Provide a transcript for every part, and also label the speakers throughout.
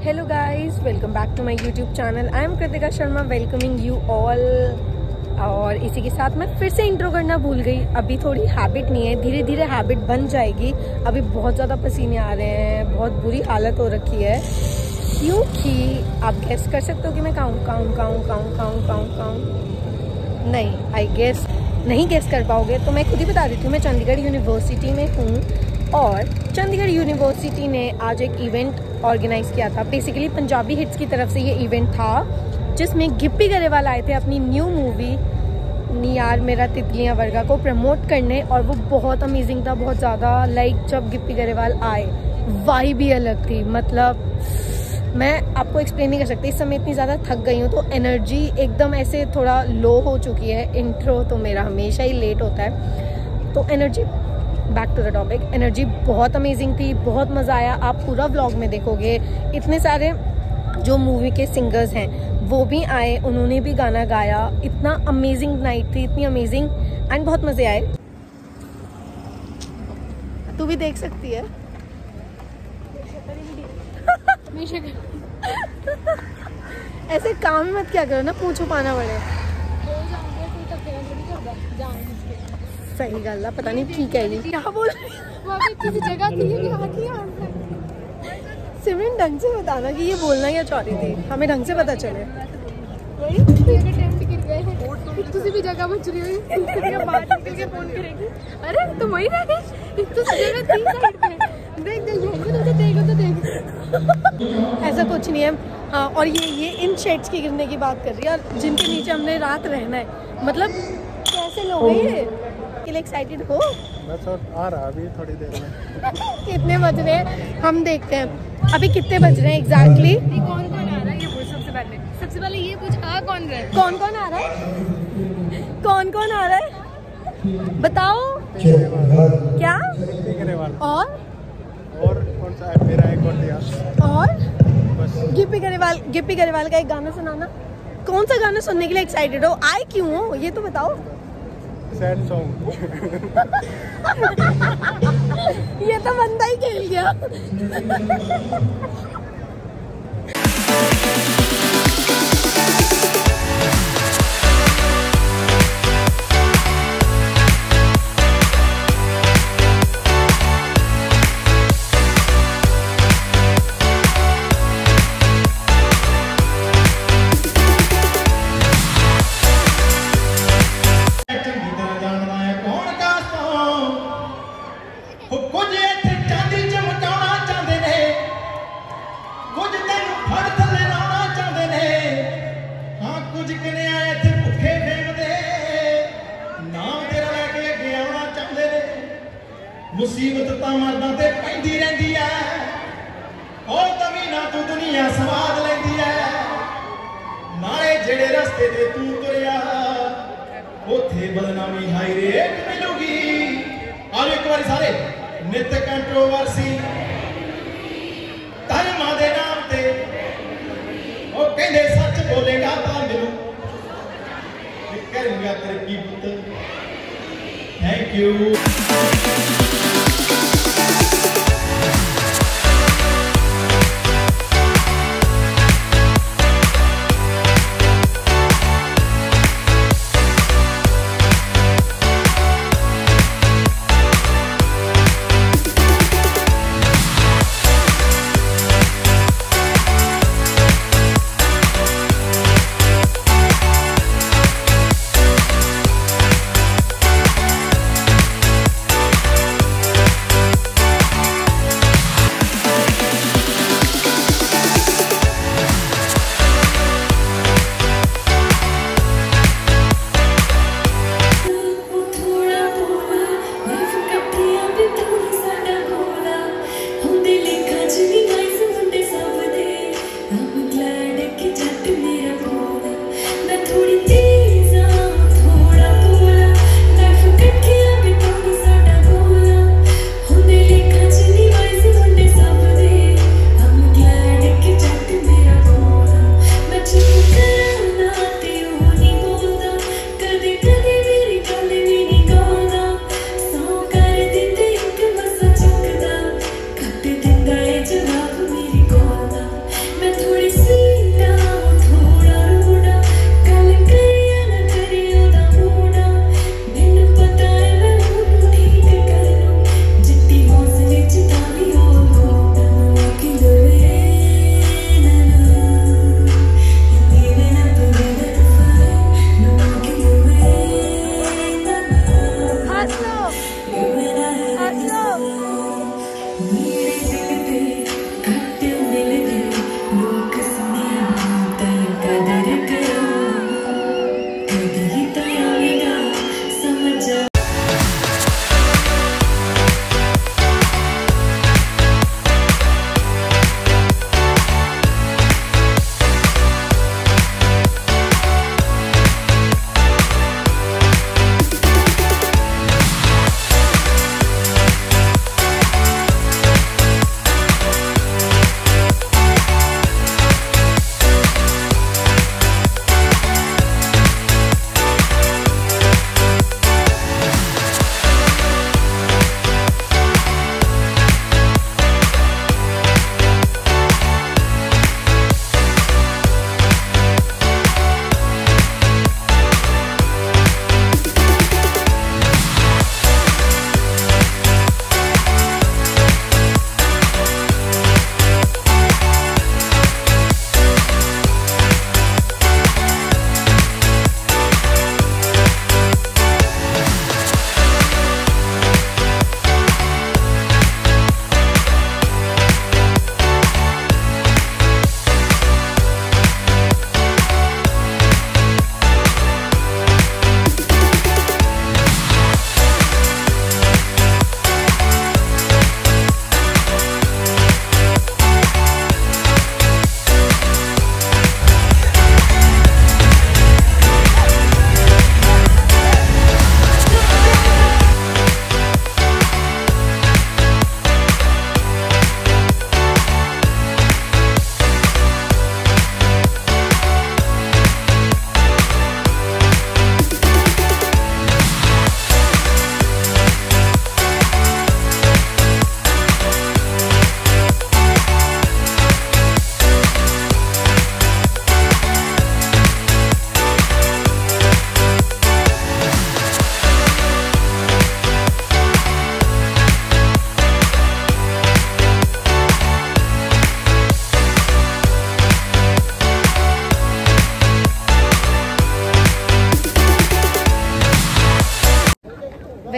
Speaker 1: Hello guys, welcome back to my YouTube channel. I am Kritika Sharma, welcoming you all. और इसी के साथ मैं फिर से इंट्रो करना भूल गई। अभी थोड़ी हैबिट नहीं है, धीरे धीरे हैबिट बन जाएगी। अभी बहुत ज़्यादा पसीने आ रहे हैं, बहुत बुरी हालत हो रखी है। क्योंकि आप गेस कर सकते हो कि मैं काउंट नहीं, आई गेस नहीं गेस कर पाओगे तो मैं खुद ही बता देती हूँ। मैं चंडीगढ़ यूनिवर्सिटी में हूँ और चंडीगढ़ यूनिवर्सिटी ने आज एक इवेंट ऑर्गेनाइज किया था। बेसिकली पंजाबी हिट्स की तरफ से ये इवेंट था, जिसमें गिप्पी गरेवाल आए थे अपनी न्यू मूवी नी यार मेरा तितलियां वर्गा को प्रमोट करने। और वो बहुत अमेजिंग था, बहुत ज़्यादा। लाइक जब गिप्पी गरेवाल आए वाइब भी अलग थी। मतलब मैं आपको एक्सप्लेन नहीं कर सकती, इस समय इतनी ज़्यादा थक गई हूँ तो एनर्जी एकदम ऐसे थोड़ा लो हो चुकी है। इंट्रो तो मेरा हमेशा ही लेट होता है, तो energy back to the topic. Energy बहुत अमेजिंग थी, बहुत मज़ा आया। आप पूरा व्लॉग में देखोगे। इतने सारे जो मूवी के सिंगर्स हैं वो भी आए, उन्होंने भी गाना गाया। इतना अमेजिंग नाइट थी, इतनी अमेजिंग, एंड बहुत मज़े आए। तू भी देख सकती है। ऐसे काम मत क्या करो ना, पूछो पाना पड़े। सही गल है, पता नहीं ठीक है नहीं क्या बोल किसी जगह थी। सिमरन ढंग से बताना कि ये बोलना क्या चाह रही थी, हमें ढंग से पता चले। किसी भी जगह बच रही हुई बाहर निकल के फोन करेगी। अरे तुम वही रह गई, जगह थी देखो तो देख। ऐसा कुछ नहीं है। हाँ, और ये इन शेड्स की गिरने की बात कर रही है, और जिनके नीचे हमने रात रहना है। मतलब कैसे लोग हैं ये, के लिए एक्साइटेड हो?
Speaker 2: बस आ रहा अभी थोड़ी देर में।
Speaker 1: कितने बज रहे हैं हम देखते हैं, अभी कितने बज रहे हैं एग्जैक्टली।
Speaker 3: कौन कौन आ रहा है ये पूछ। सबसे पहले ये पूछ, कौन रहा है?
Speaker 1: कौन कौन आ रहा है? कौन कौन आ रहा है बताओ। क्या
Speaker 2: और कौन सा है? मेरा एक और दिया।
Speaker 1: और
Speaker 2: बस
Speaker 1: गिप्पी गरेवाल का एक गाना सुनाना। कौन सा गाना सुनने के लिए एक्साइटेड हो? आए क्यों हो ये तो बताओ।
Speaker 2: Sad song.
Speaker 1: ये तो बंदा ही खेल गया।
Speaker 4: मुसीबत तो मर्दां ते पैंदी रहिंदी है, और तवी ना तू दुनिया स्वाद लैंदी है। नाले जेड़े रस्ते ते तू तुरिया ओथे बदनामी हाई रेट मिलूगी। और एक बार सारे नित कंट्रोवर्सी धर्मां दे नाम ते ओ कहंदे सच बोलेगा तां मिलू करूंगा तरक्की पुत। Thank you.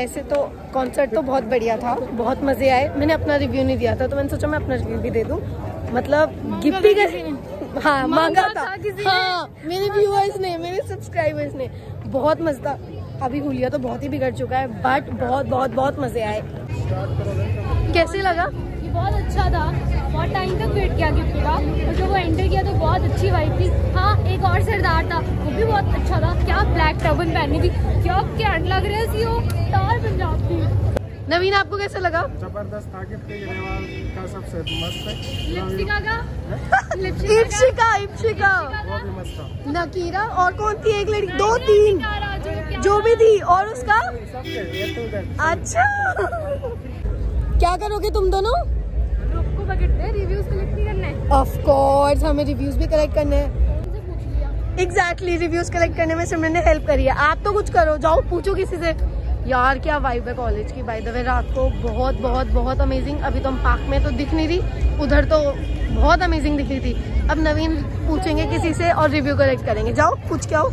Speaker 1: वैसे तो कॉन्सर्ट तो बहुत बढ़िया था, बहुत मज़े आए। मैंने अपना रिव्यू नहीं दिया था तो मैंने सोचा मैं अपना रिव्यू भी दे दूँ। मतलब गिप्पी का हाँ मांगा था हाँ, मेरे व्यूअर्स ने, मेरे सब्सक्राइबर्स ने। बहुत मज़ा था। अभी हुलिया तो बहुत ही बिगड़ चुका है, बट बहुत बहुत बहुत मज़े आए। कैसे लगा?
Speaker 3: ये बहुत अच्छा था, बहुत टाइम तक वेट किया गिफ्ट का, और जब वो एंटर किया तो बहुत अच्छी वाइब थी। हाँ, एक और सरदार था, वो भी बहुत अच्छा था। क्या ब्लैक टर्बन पहनी थी, क्या कैंट लग रहे सी हो, स्टार पंजाब थी।
Speaker 1: नवीन आपको कैसा लगा?
Speaker 2: जबरदस्त था। गिप्पी ग्रेवाल का सबसे मस्त है।
Speaker 3: लिपस्टिका का
Speaker 1: इप्शिका
Speaker 2: वो भी मस्त था।
Speaker 1: नकीरा और कौन थी एक लड़की, 2-3 जो भी थी, और उसका अच्छा। क्या करोगे तुम दोनों?
Speaker 3: को पकड़ते हैं, रिव्यूज कलेक्ट नहीं करने हैं।
Speaker 1: ऑफ कोर्स हमें रिव्यूज भी कलेक्ट करने हैं।
Speaker 3: उनसे पूछ लिया।
Speaker 1: एग्जैक्टली रिव्यूज कलेक्ट करने में सिमरन ने हेल्प करी है। आप तो कुछ करो, जाओ पूछो किसी से। यार क्या वाइब है कॉलेज की, बाय द वे रात को बहुत बहुत बहुत अमेजिंग। अभी तो हम पार्क में तो दिख नहीं रही, उधर तो बहुत अमेजिंग दिख रही थी। अब नवीन पूछेंगे किसी से और रिव्यू कलेक्ट करेंगे। जाओ पूछ के आओ।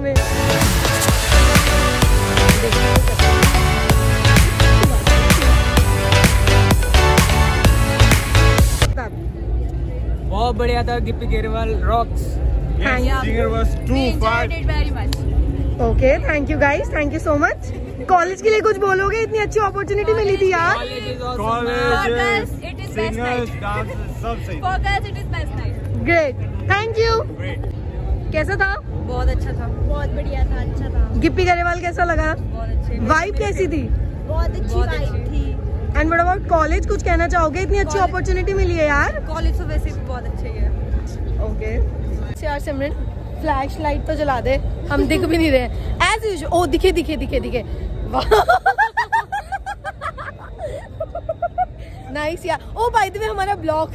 Speaker 5: बहुत बढ़िया था। Gippy Grewal rocks.
Speaker 2: Singer was too fast.
Speaker 1: Okay, thank you guys, thank you so much. College के लिए कुछ बोलोगे? इतनी अच्छी अपॉर्चुनिटी मिली थी यार।
Speaker 2: कॉलेज सिंगर्स डांसर्स सब सही।
Speaker 1: Great, thank you. कैसा था?
Speaker 3: बहुत अच्छा था, बहुत बढ़िया था, अच्छा था।
Speaker 1: गिप्पी ग्रेवाल कैसा लगा?
Speaker 3: बहुत अच्छे,
Speaker 1: वाइब कैसी थी?
Speaker 3: बहुत अच्छी वाइब थी।
Speaker 1: एंड व्हाट अबाउट कॉलेज, कुछ कहना चाहोगे? इतनी अच्छी अपॉर्चुनिटी मिली है यार।
Speaker 3: कॉलेज तो वैसे भी बहुत अच्छे है।
Speaker 1: ओके यार सिमरन, फ्लैश लाइट तो जला दे, हम दिख भी नहीं रहे एज यूजुअल। ओ दिखे दिखे दिखे दिखे, नाइस यार। ओ बाय द वे हमारा ब्लॉग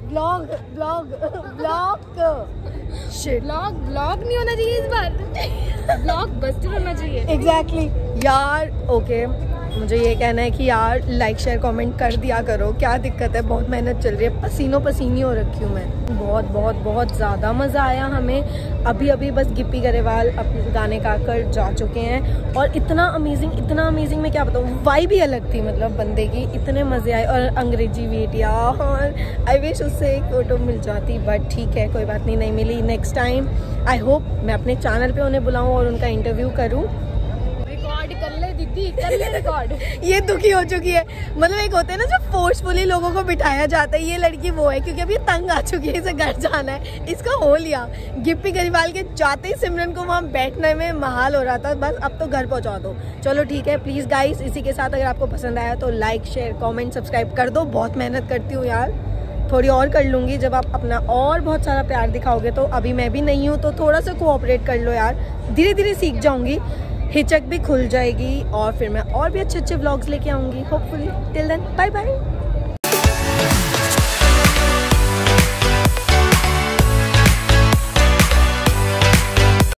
Speaker 1: शिट,
Speaker 3: ब्लॉग नहीं होना चाहिए इस बार, ब्लॉग बस्टर होना चाहिए।
Speaker 1: एग्जैक्टली यार। ओके, मुझे ये कहना है कि यार लाइक शेयर कमेंट कर दिया करो। क्या दिक्कत है, बहुत मेहनत चल रही है, पसीनों पसीनी हो रखी हूँ मैं। बहुत बहुत बहुत ज़्यादा मज़ा आया हमें। अभी बस गिप्पी ग्रेवाल अपने गाने गा कर जा चुके हैं, और इतना अमेजिंग मैं क्या बताऊँ, वाइब भी अलग थी मतलब बंदे की। इतने मज़े आए। और अंग्रेजी वीट यार, आई विश उससे एक फ़ोटो मिल जाती, बट ठीक है कोई बात नहीं मिली। नेक्स्ट टाइम आई होप मैं अपने चैनल पे उन्हें बुलाऊँ और उनका इंटरव्यू करूँ।
Speaker 3: कर ले दीदी, कर ले रिकॉर्ड।
Speaker 1: ये दुखी हो चुकी है। मतलब एक होते हैं ना जो फोर्सफुली लोगों को बिठाया जाता है, ये लड़की वो है, क्योंकि अभी तंग आ चुकी है, इसे घर जाना है। इसका हो लिया। गिप्पी ग्रेवाल के जाते ही सिमरन को वहाँ बैठने में महाल हो रहा था, बस अब तो घर पहुँचा दो। चलो ठीक है, प्लीज़ गाइस, इसी के साथ अगर आपको पसंद आया तो लाइक शेयर कमेंट सब्सक्राइब कर दो। बहुत मेहनत करती हूँ यार, थोड़ी और कर लूँगी जब आप अपना और बहुत सारा प्यार दिखाओगे। तो अभी मैं भी नहीं हूँ, तो थोड़ा सा कोऑपरेट कर लो यार, धीरे धीरे सीख जाऊँगी, हिचक भी खुल जाएगी, और फिर मैं और भी अच्छे व्लॉग्स लेके आऊँगी hopefully. Till then bye bye.